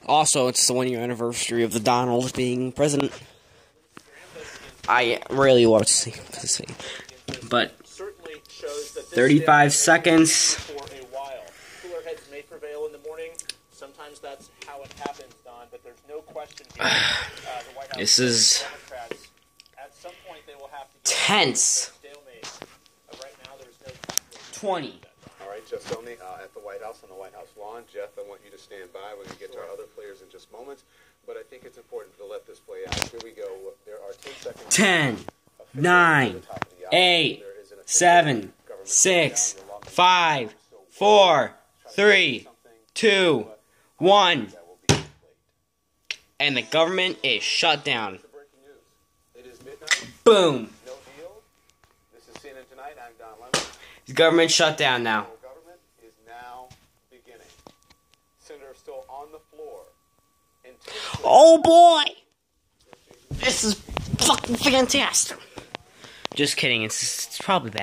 Also, it's the 1-year anniversary of the Donald being president. I really want to see, but 35 seconds. Cooler heads may prevail in the morning. Sometimes that's how it happens, Don, but there's no question here. The White House This is Democrats, at some point they will have to tense. Right now there's no 20. All right, Jeff Stoney at the White House on the White House lawn. Jeff, I want you to stand by. We're going to get to our other players in just moments, but I think it's important to let this play out. Here we go. There are 10 seconds. 10, 9, 8, 7, 6, 5, 4, 3, 2, 1. And the government is shut down. Boom. The government shut down now. Government is now beginning. Senator still on the floor. Oh boy! This is fucking fantastic. Just kidding, it's probably bad.